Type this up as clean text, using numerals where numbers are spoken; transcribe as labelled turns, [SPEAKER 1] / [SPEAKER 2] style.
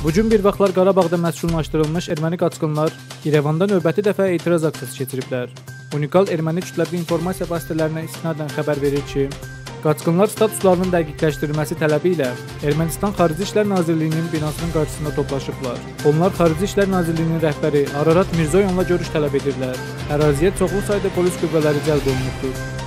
[SPEAKER 1] Bu gün bir vaxtlar Qarabağda məskunlaşdırılmış erməni qaçqınlar İrəvanda növbəti dəfə etiraz aksiyası keçiriblər. Unikal erməni kütləvi informasiya vasitələrinə istinadən xəbər verir ki, qaçqınlar statuslarının dəqiqləşdirilməsi tələbi ilə Ermənistan Xarici İşlər Nazirliyinin binasının qarşısında toplaşıblar. Onlar Xarici İşlər Nazirliyinin rəhbəri Ararat Mirzoyanla görüş tələb edirlər. Əraziyə çoxlu sayda polis qüvvələri cəlb olunubdur.